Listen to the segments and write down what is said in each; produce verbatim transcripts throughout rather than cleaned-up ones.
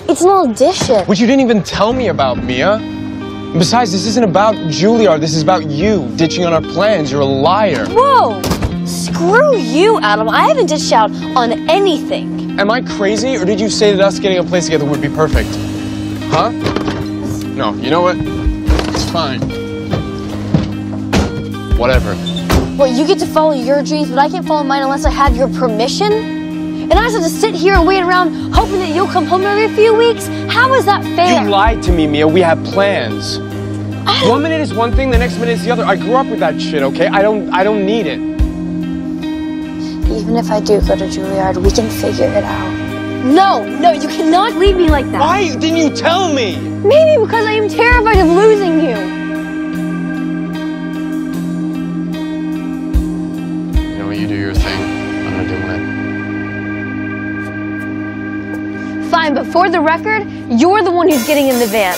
It's an audition. Which you didn't even tell me about, Mia. And besides, this isn't about Juilliard. This is about you ditching on our plans. You're a liar. Whoa! Screw you, Adam. I haven't dished out on anything. Am I crazy, or did you say that us getting a place together would be perfect? Huh? No, you know what? It's fine. Whatever. Well, you get to follow your dreams, but I can't follow mine unless I have your permission? And I just have to sit here and wait around hoping that you'll come home every few weeks? How is that fair? You lied to me, Mia. We have plans. One minute is one thing, the next minute is the other. I grew up with that shit, okay? I don't I don't need it. Even if I do go to Juilliard, we can figure it out. No, no, you cannot leave me like that. Why didn't you tell me? Maybe because I am terrified of losing you. You know, you do your thing. I'm gonna do mine. Fine, but for the record, you're the one who's getting in the van.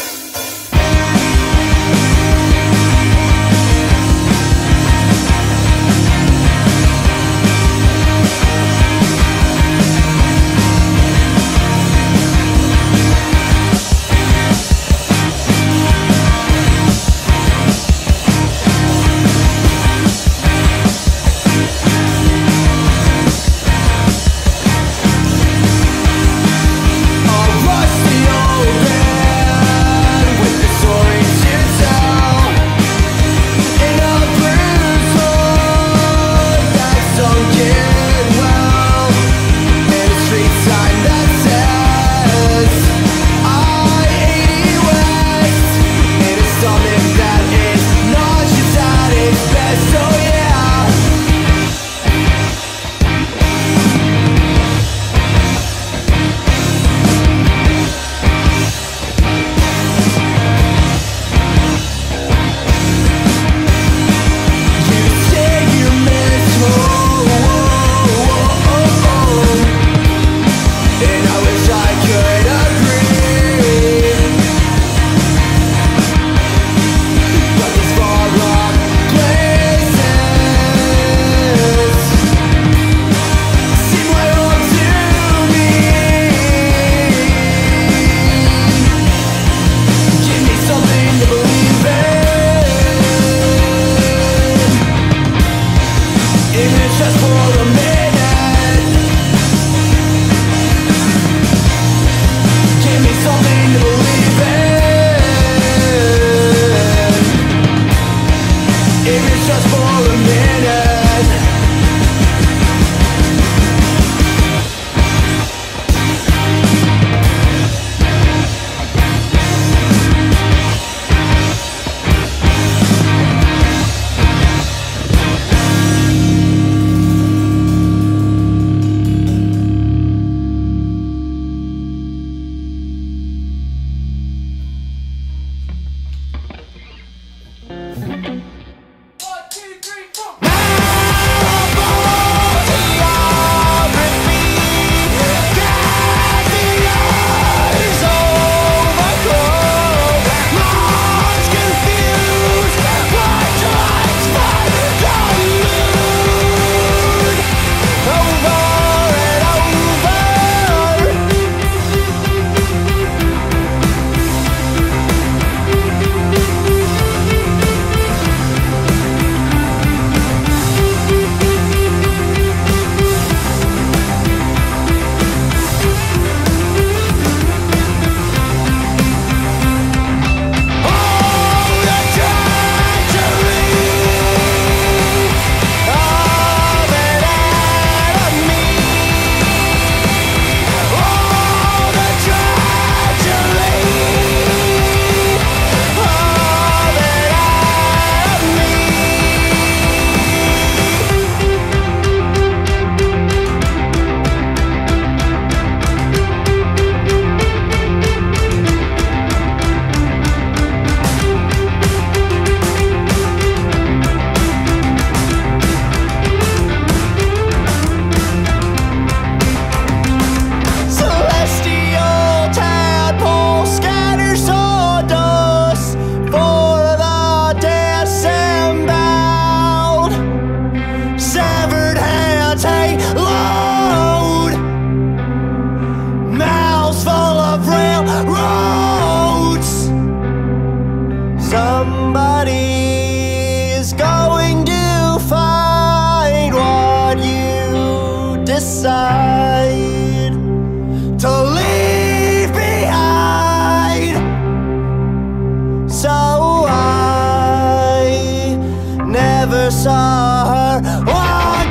saw her walking,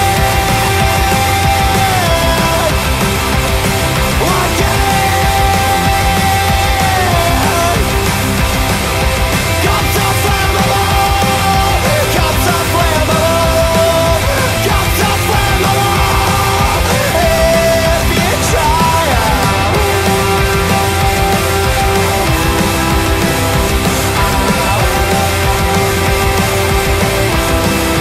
walking. Come to flammable, come to flammable, come to flammable. If you try it.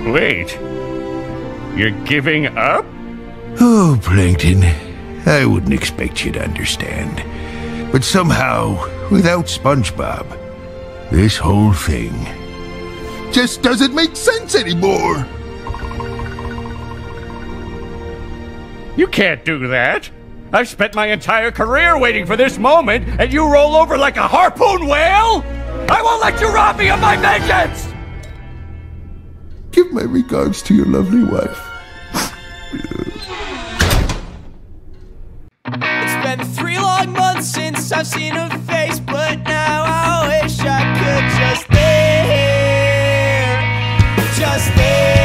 Wait. You're giving up? Oh, Plankton, I wouldn't expect you to understand. But somehow, without SpongeBob, this whole thing just doesn't make sense anymore. You can't do that. I've spent my entire career waiting for this moment, and you roll over like a harpoon whale? I won't let you rob me of my vengeance! Give my regards to your lovely wife. It's been three long months since I've seen her face, but now I wish I could just stay here, just stay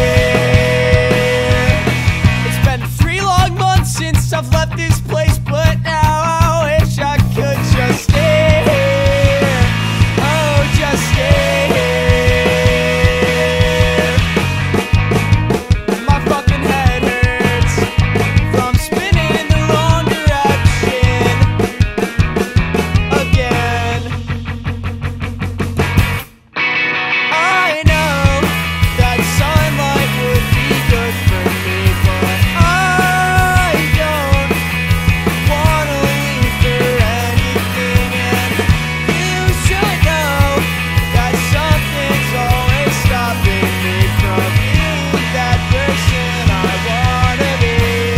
here. It's been three long months since I've left this place, but now I wish I could just stay here, oh, just stay here. My fucking head hurts from spinning in the wrong direction again. I know that sunlight would be good for me, but I don't wanna leave for anything. And you should know that something's always stopping me from being that person I wanna be.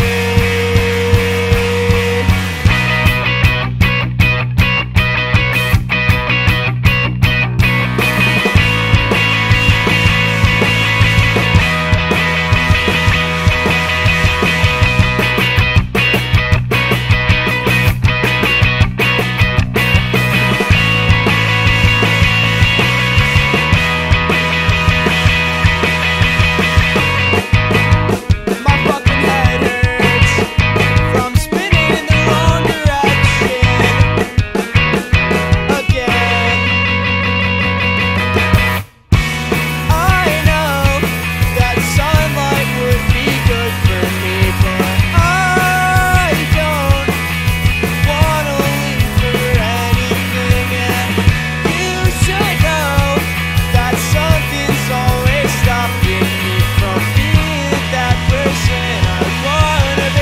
My fucking head hurts from spinning in the wrong direction again. I know that sunlight would be good for me, but I don't wanna leave for anything. And you should know that something's always stopping me from being that person I wanna be.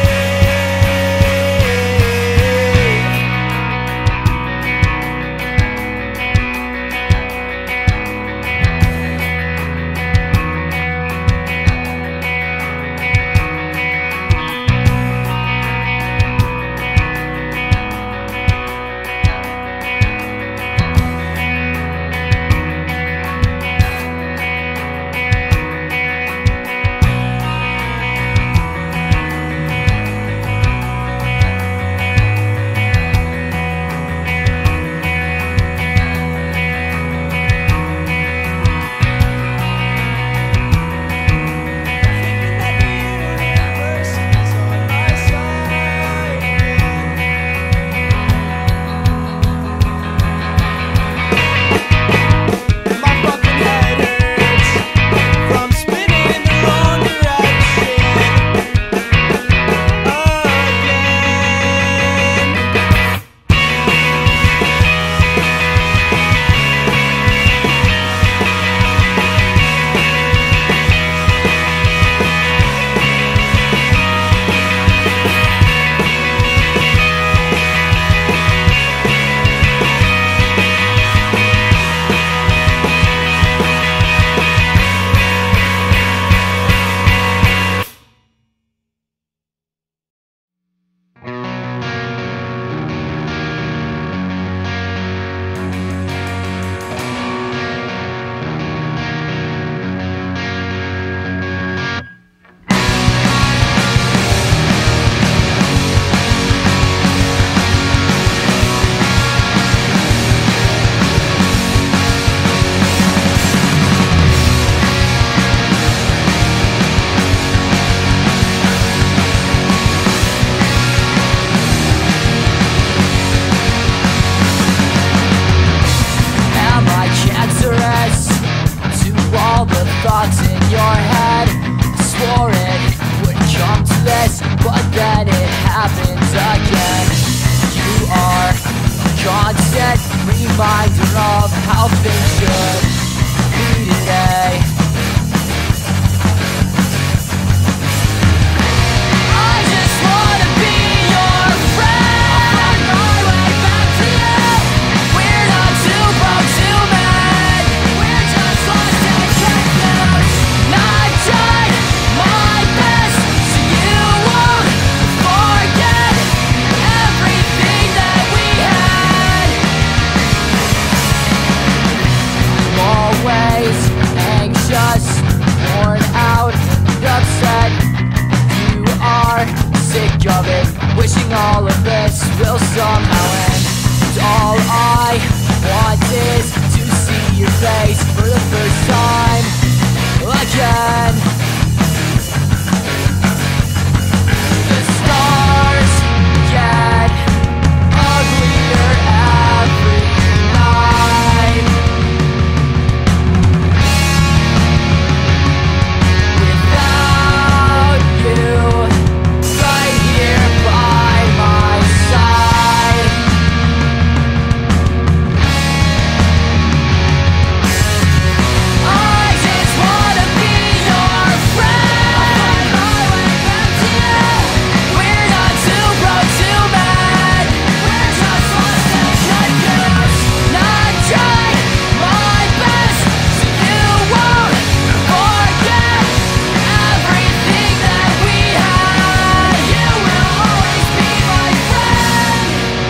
My fucking head hurts from spinning in the wrong direction again. Am I cancerous to all the thoughts in your head? Swore it wouldn't come to this, but then it happens again. You are a constant reminder of how things should be today. knowing all of this will somehow end. And all I want is to see your face for the first time again. The stars get uglier every night. Without you right here by my side, I just wanna be your friend. My way back to you. We're not too broke, too bad. We're just lost and confused. Not trying my best, so you won't forget everything that we had. You will always be my friend.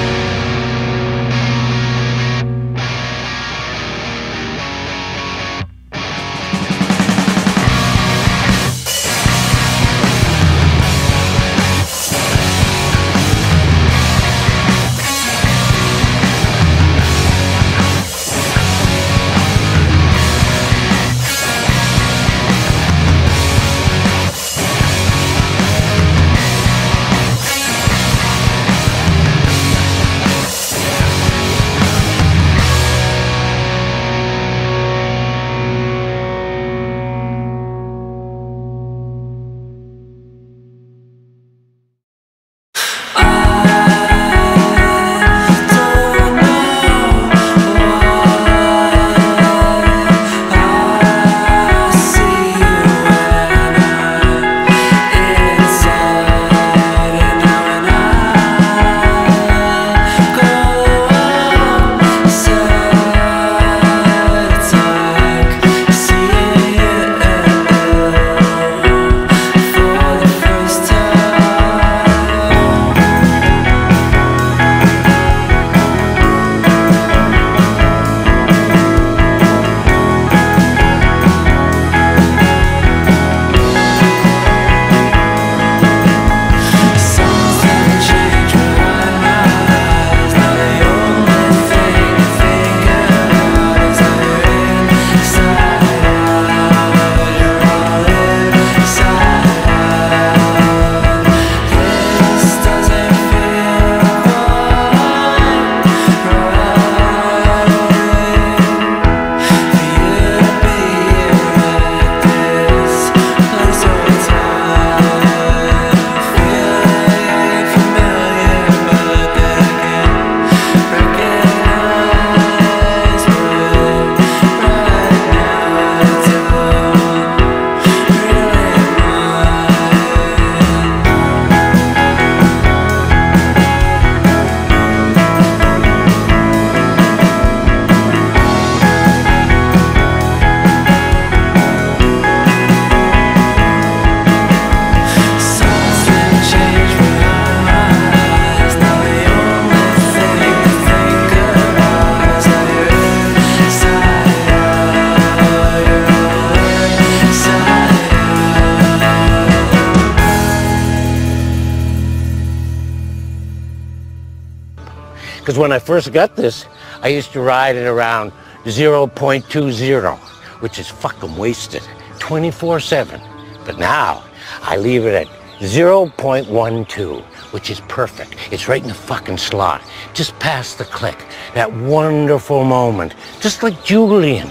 Because when I first got this, I used to ride it around zero point two zero, which is fucking wasted, twenty-four seven. But now, I leave it at zero point one two, which is perfect. It's right in the fucking slot, just past the click. That wonderful moment, just like Julian.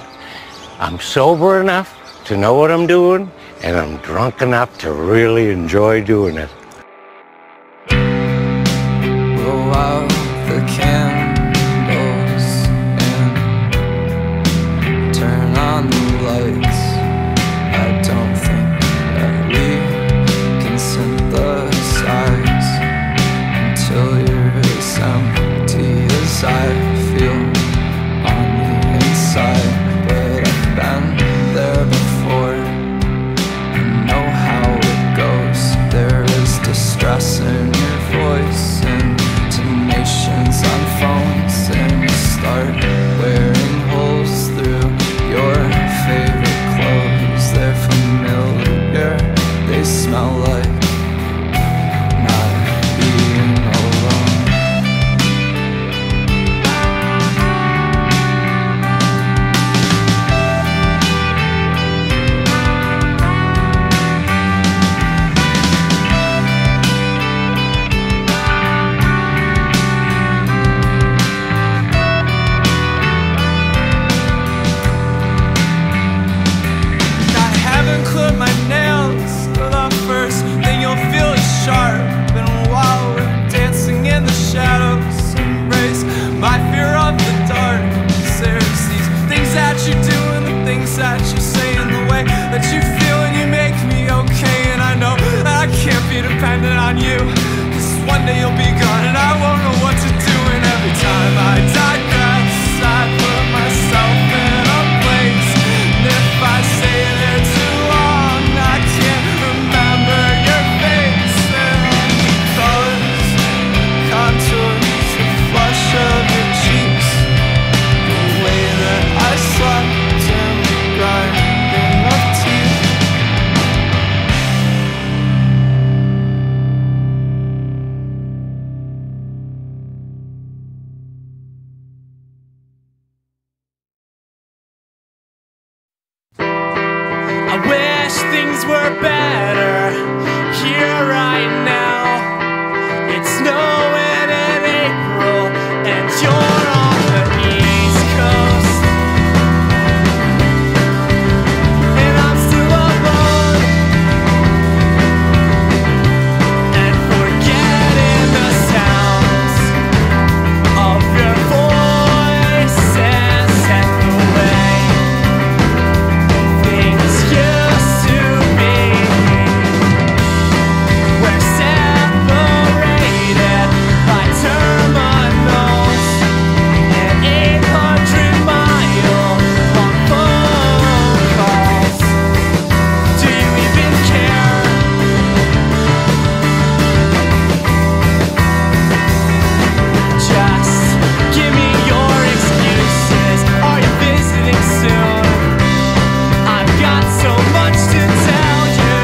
I'm sober enough to know what I'm doing, and I'm drunk enough to really enjoy doing it. Blow out the candles and turn on the lights. I don't think that we can synthesize until you're as empty as I feel on the inside. But I've been there before, I know how it goes. There is things were better here right now. It's snowing in April and you're on the East Coast, and I'm still alone and forgetting the sounds of your voices and the way things used to be. We're separated by terminals and eight hundred mile long phone calls. Do you even care? Just give me your excuses. Are you visiting soon? I've got so much to tell you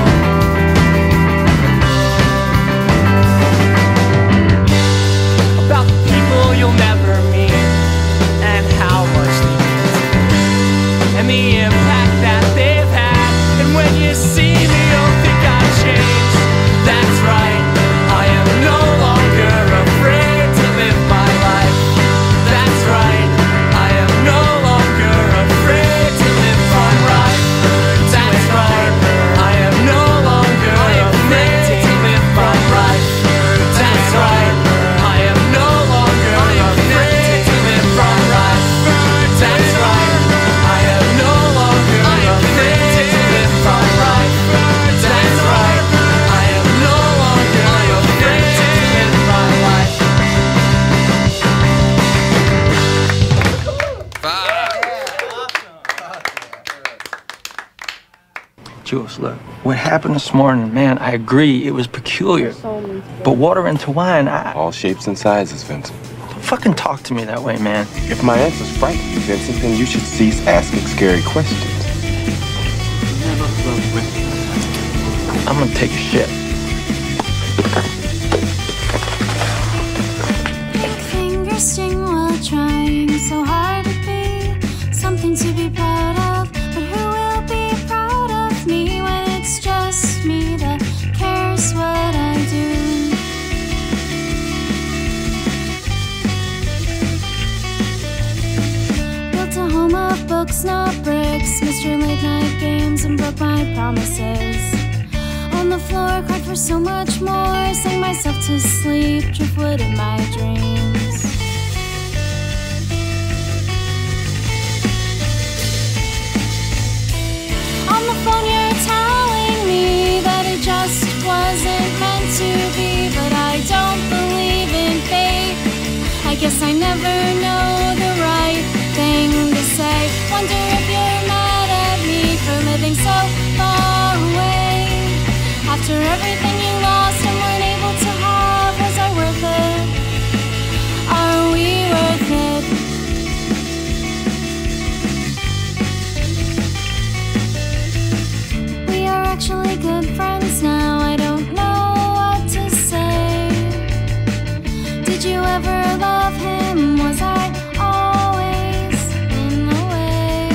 about the people you'll never meet and how much they mean to you and the impact that they've had. And when you see me, you'll think I've changed. That's right, I am no longer afraid to live my life. That's right, I am no longer afraid to live my life. That's right, I am no longer afraid to live my life. That's right, I am no longer afraid to live my life. That's right, I am no longer afraid to live my life. That's right, I am no longer afraid to live my life. Jules, look, what happened this morning, man, I agree, it was peculiar. But water into wine, I... All shapes and sizes, Vincent. Don't fucking talk to me that way, man. If my answers frighten you, Vincent, then you should cease asking scary questions. I'm gonna take a shit. Fingers sting while trying so hard to be something to be proud of. But who will be proud of me when it's just me that cares what I do? Built a home of books, not bricks. Missed your late night games and broke my promises. On the floor, cried for so much more. Sang myself to sleep, driftwood in my dreams. On the phone, you're telling me that it just wasn't meant to be. But I don't believe in fate. I guess I never know the right thing to say. Wonder if you're mad at me for living so far away. After everything you lost and weren't able to have, was I worth it? Are we worth it? We are actually good friends now. I don't know what to say. Did you ever love him? Was I always in the way?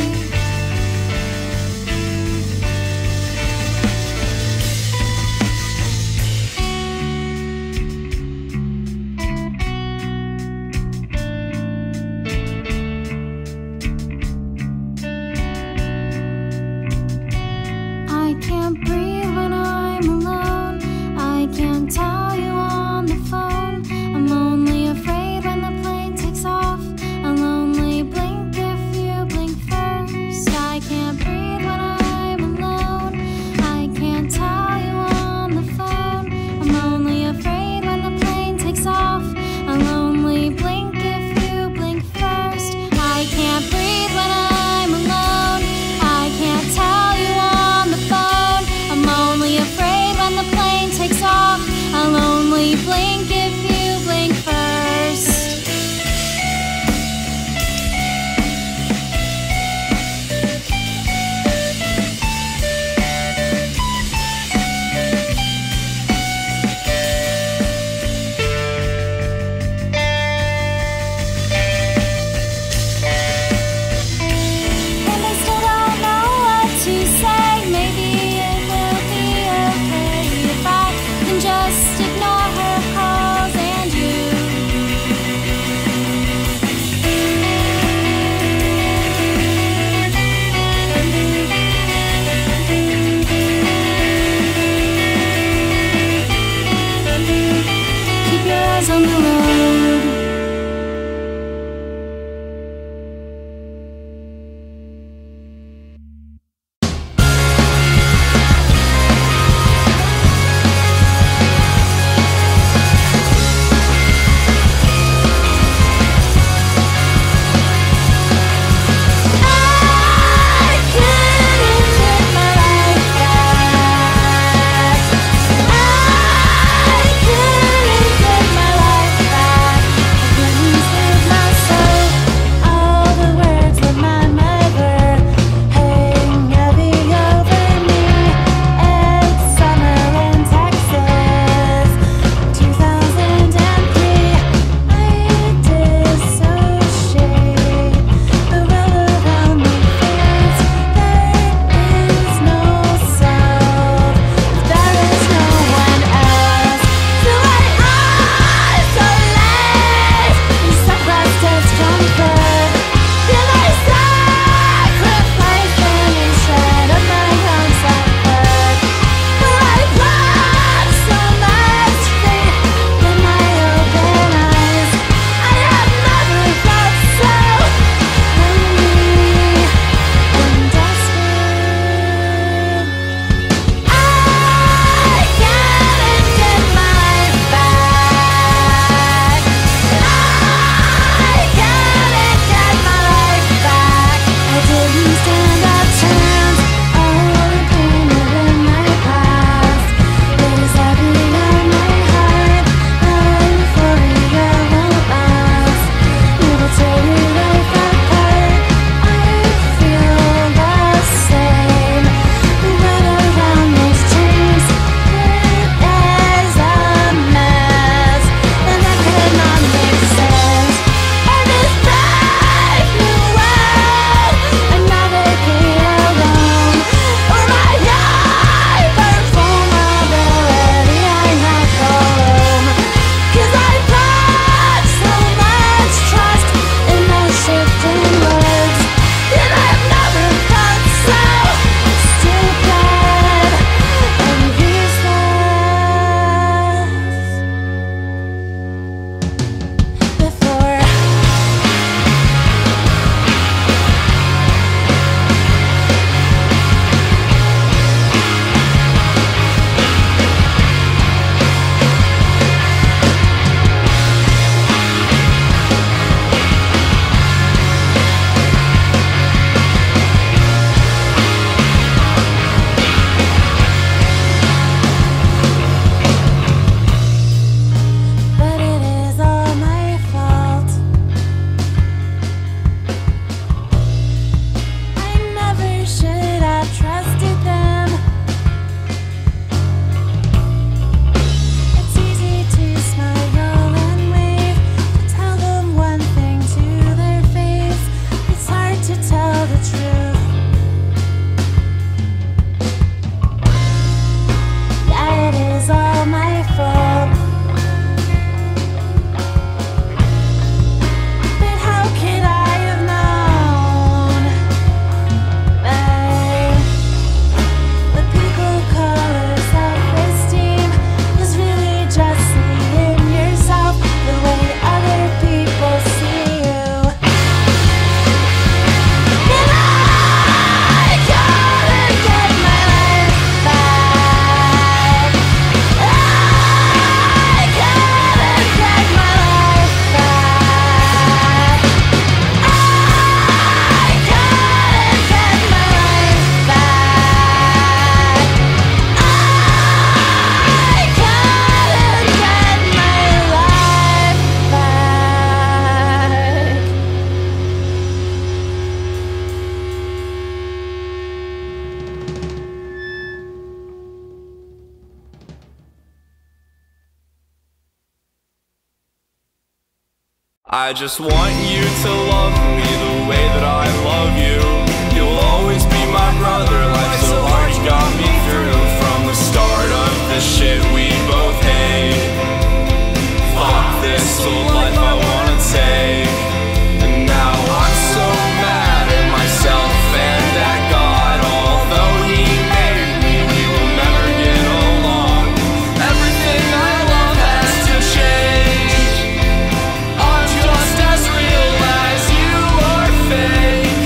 I just want you to love me the way that I love you. You'll always be my brother. Life's so hard, you got me through. From the start of this shit we both hate. Fuck this old life I wanna take. And now I'm so mad at myself and at God. Although he made me, we will never get along. Everything I love has to change. I'm just as real as you are fake.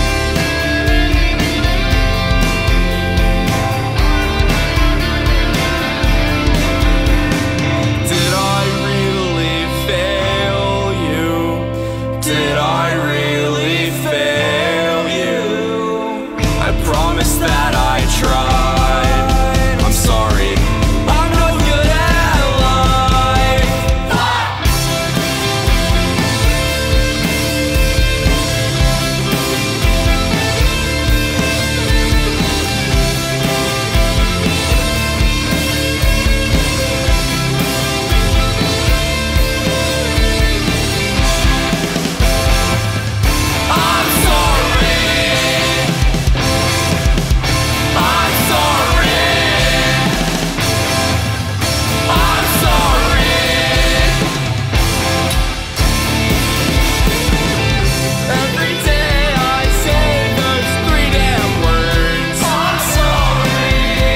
Did I really fail you? Did I really fail you? I promise that I tried. I'm sorry, I'm no good at life. I'm sorry. I'm sorry. I'm sorry. Every day I say those three damn words. I'm sorry.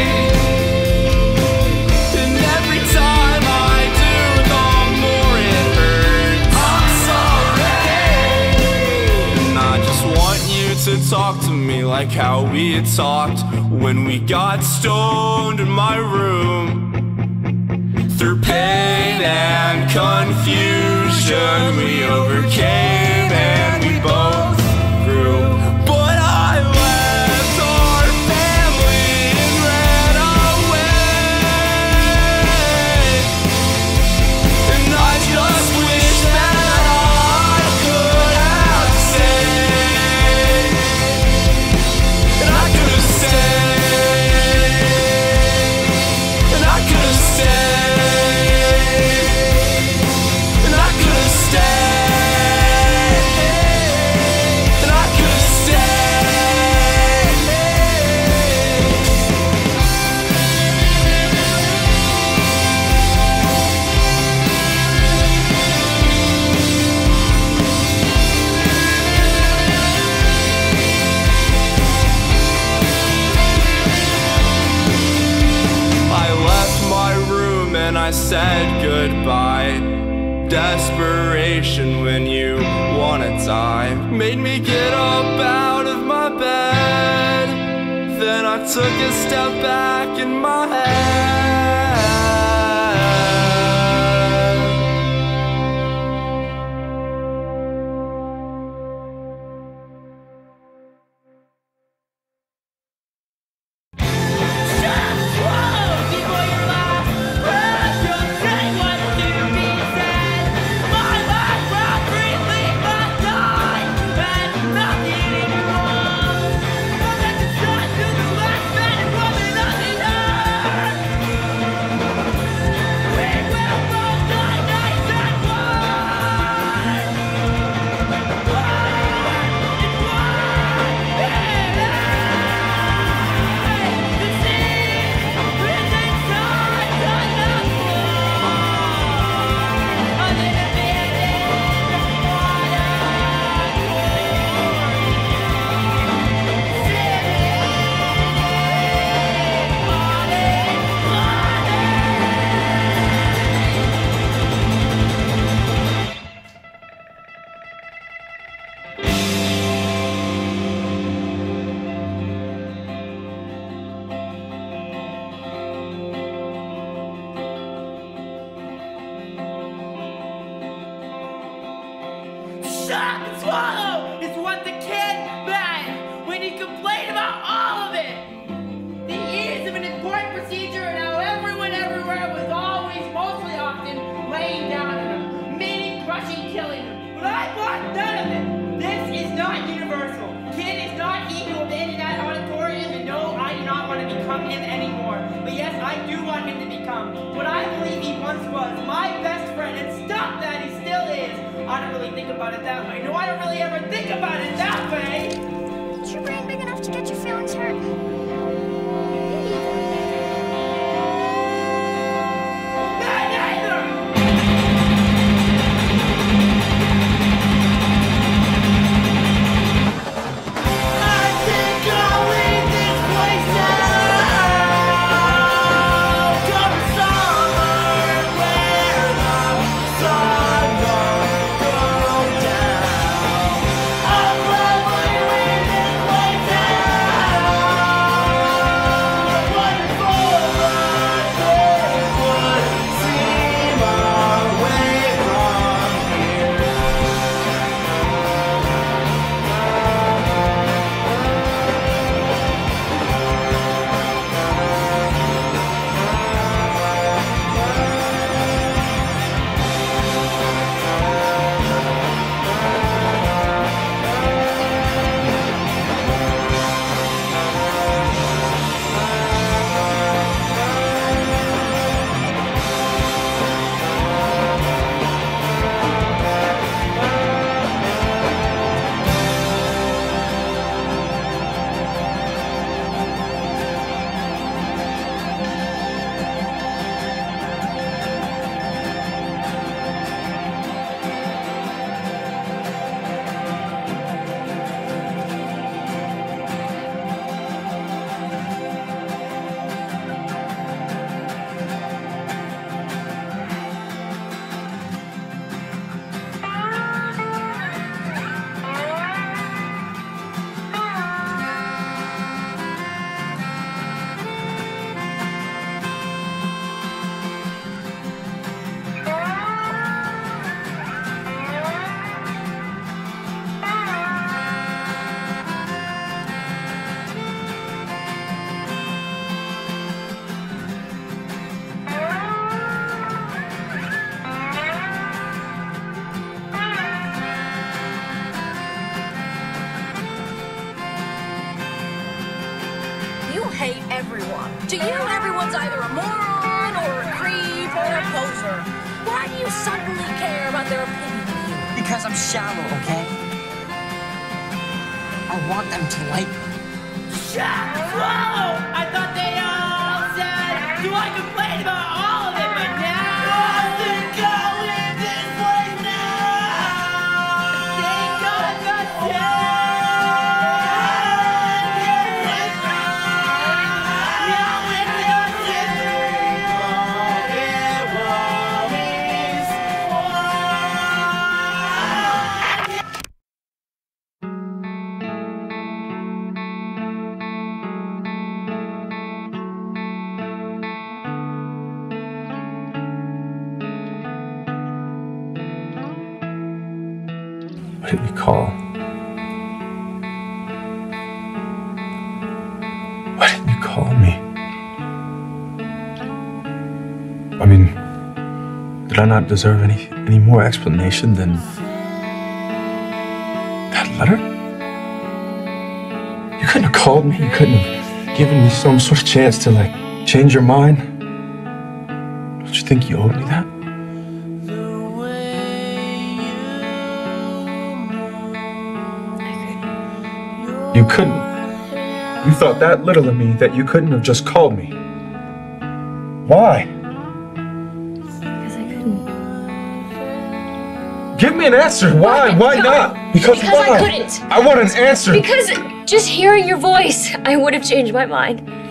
And every time I do, the more it hurts. I'm sorry. And I just want you to talk to me like how we had talked when we got stoned in my room. Through pain and confusion, we overcame and we both grew. But I left our family and ran away. And I just wish that I could have stayed. And I could have stayed. And I could have stayed. And I could have stayed. And I could have stayed. I left my room and I said goodbye. Desperation when you wanna die made me get up out of my bed. Then I took a step back in my head. Shut and swallow is what the kid meant when he complained about all of it. The ease of an important procedure and how everyone everywhere was always, mostly often, laying down on him, meaning, crushing, killing him. But I want none of it. This is not universal. Kid is not he who abandoned that auditorium, and no, I do not want to become him anymore. But yes, I do want him to become what I believe he once was, my best friend, and stop that, he still is. I don't really think about it that way. No, I don't really ever think about it that way. Is your brain big enough to get your feelings hurt? Not either! I think I'll leave this place now. Come summer where the sun won't go down. I'll gladly leave this place now. Wonderful life would seem away from here. You hate everyone. To you, everyone's either a moron or a creep or a poser. Why do you suddenly care about their opinion of you? Because I'm shallow, okay? I want them to like me. Shut swallow! I thought they all said, do I complain about all of it, but now I think I'll leave this place now. I think I'm gonna Why didn't you call? Why didn't you call me? I mean, did I not deserve any any more explanation than that letter? You couldn't have called me. You couldn't have given me some sort of chance to like change your mind. Don't you think you owed me that? You couldn't. You thought that little of me that you couldn't have just called me. Why? Because I couldn't. Give me an answer. Why? Why not? Because, because why? I couldn't. I want an answer. Because just hearing your voice, I would have changed my mind.